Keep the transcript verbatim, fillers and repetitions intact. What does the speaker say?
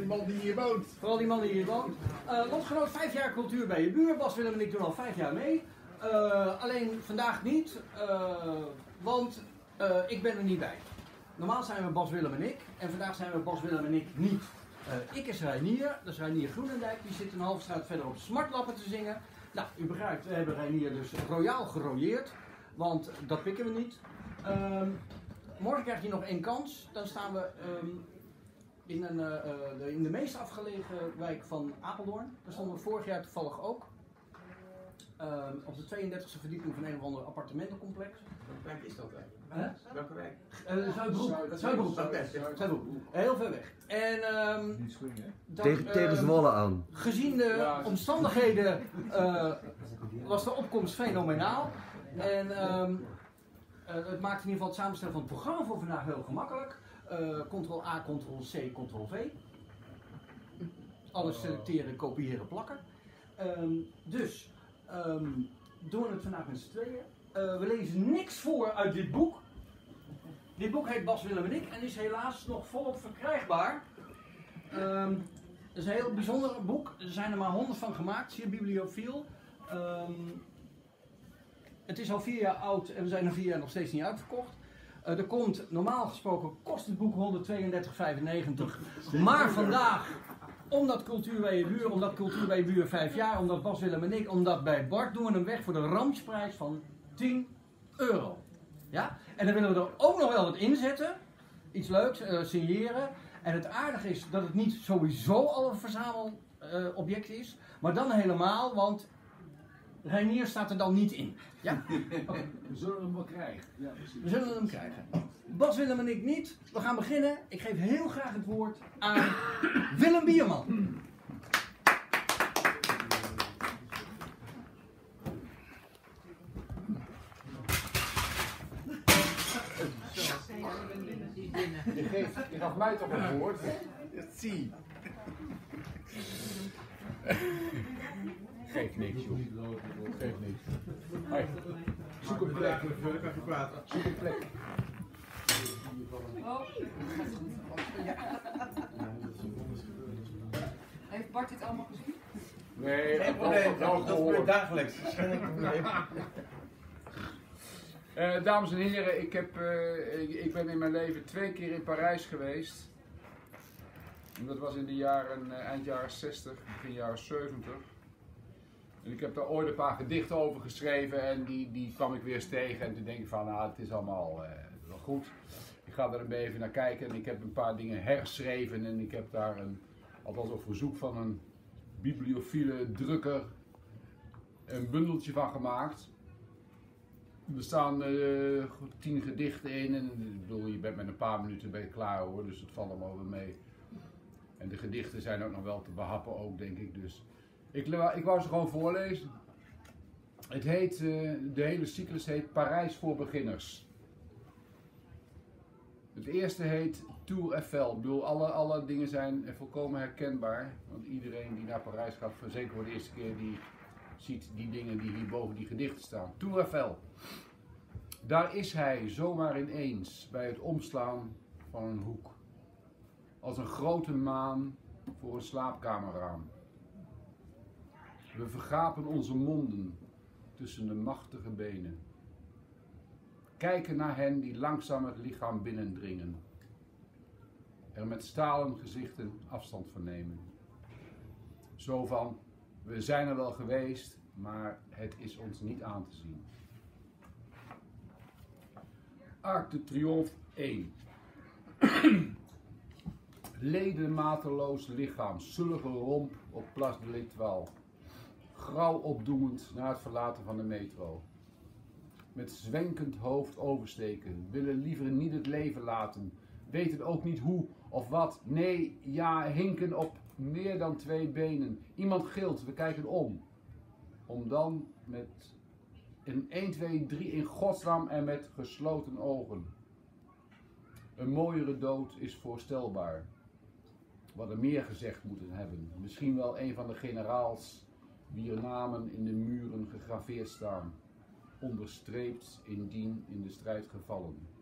die man die hier woont. Vooral die man die hier woont. Uh, lotgenoot, vijf jaar cultuur bij je buur. Bas, Willem en ik doen al vijf jaar mee. Uh, alleen vandaag niet, uh, want uh, ik ben er niet bij. Normaal zijn we Bas, Willem en ik. En vandaag zijn we Bas, Willem en ik niet. Uh, ik is Reinier, dat is Reinier Groenendijk. Die zit een halve straat verder op Smartlappen te zingen. Nou, u begrijpt, we hebben Reinier dus royaal gerooieerd. Want dat pikken we niet. Um, morgen krijgt hij nog één kans. Dan staan we um, in, een, uh, de, in de meest afgelegen wijk van Apeldoorn. Daar stonden we vorig jaar toevallig ook. Um, op de tweeëndertigste verdieping van een of ander appartementencomplex. Welke wijk is dat eigenlijk? Huh? Welke wijk? Uh, Zuidbroek. Zuidbroek. Zuidbroek. Heel ver weg. En um, dat, tegen, tegen um, Zwolle aan. Gezien de ja, omstandigheden uh, was de opkomst fenomenaal. En um, uh, het maakt in ieder geval het samenstellen van het programma voor vandaag heel gemakkelijk. Uh, Ctrl A, Ctrl C, Ctrl V. Alles selecteren, kopiëren, plakken. Um, dus um, doen we het vandaag met z'n tweeën. Uh, we lezen niks voor uit dit boek. Dit boek heet Bas, Willem en ik en is helaas nog volop verkrijgbaar. Um, het is een heel bijzonder boek. Er zijn er maar honderd van gemaakt, zeer bibliofiel. Um, het is al vier jaar oud en we zijn er vier jaar nog steeds niet uitverkocht. Uh, er komt, normaal gesproken kost het boek honderdtweeëndertig vijfennegentig. Maar vandaag, omdat Cultuur bij je buur, omdat Cultuur bij je buur vijf jaar, omdat Bas, Willem en ik, omdat bij Bart, doen we hem weg voor de ramsprijs van tien euro. Ja? En dan willen we er ook nog wel wat inzetten. Iets leuks, uh, signeren. En het aardige is dat het niet sowieso al een verzamelobject uh, is. Maar dan helemaal, want Reinier staat er dan niet in. Ja? Okay. We zullen hem wel krijgen. Ja, we zullen hem krijgen. Bas, Willem en ik niet. We gaan beginnen. Ik geef heel graag het woord aan Willem Bierman. Je, geeft, je gaf mij toch een woord? Dat zie. Geef niks, joh. Geef niks. Hey, zoek een plek. Zoek een plek. Oh. Heeft Bart dit allemaal gezien? Nee, geen probleem. Dat gebeurt dagelijks. Geen probleem. Uh, dames en heren, ik, heb, uh, ik, ik ben in mijn leven twee keer in Parijs geweest. Dat was in de jaren, uh, eind jaren zestig, begin jaren zeventig. En ik heb daar ooit een paar gedichten over geschreven en die, die kwam ik weer eens tegen. En toen denk ik van, nou, het is allemaal uh, wel goed. Ik ga er een beetje even naar kijken en ik heb een paar dingen herschreven. En ik heb daar, een, althans op verzoek van een bibliofiele drukker, een bundeltje van gemaakt. Er staan uh, tien gedichten in en ik bedoel, je bent met een paar minuten ben je klaar hoor, dus het valt allemaal weer mee. En de gedichten zijn ook nog wel te behappen ook, denk ik. Dus ik, ik wou ze gewoon voorlezen. Het heet, uh, de hele cyclus heet Parijs voor beginners. Het eerste heet Tour Eiffel. Ik bedoel, alle, alle dingen zijn volkomen herkenbaar. Want iedereen die naar Parijs gaat, zeker voor de eerste keer, die ziet die dingen die hier boven die gedichten staan. Tour Eiffel. Daar is hij zomaar ineens bij het omslaan van een hoek. Als een grote maan voor een slaapkamerraam. We vergapen onze monden tussen de machtige benen. Kijken naar hen die langzaam het lichaam binnendringen. Er met stalen gezichten afstand van nemen. Zo van, we zijn er wel geweest, maar het is ons niet aan te zien. Arc de Triomphe één. Ledemateloos lichaam, zullige romp op Place de l'Étoile. Grauw opdoemend na het verlaten van de metro. Met zwenkend hoofd oversteken, willen liever niet het leven laten. Weten ook niet hoe of wat, nee, ja, hinken op meer dan twee benen. Iemand gilt, we kijken om. Om dan met een één, twee, drie in godsnaam en met gesloten ogen. Een mooiere dood is voorstelbaar. We hadden meer gezegd moeten hebben. Misschien wel een van de generaals wier namen in de muren gegraveerd staan. Onderstreept indien in de strijd gevallen.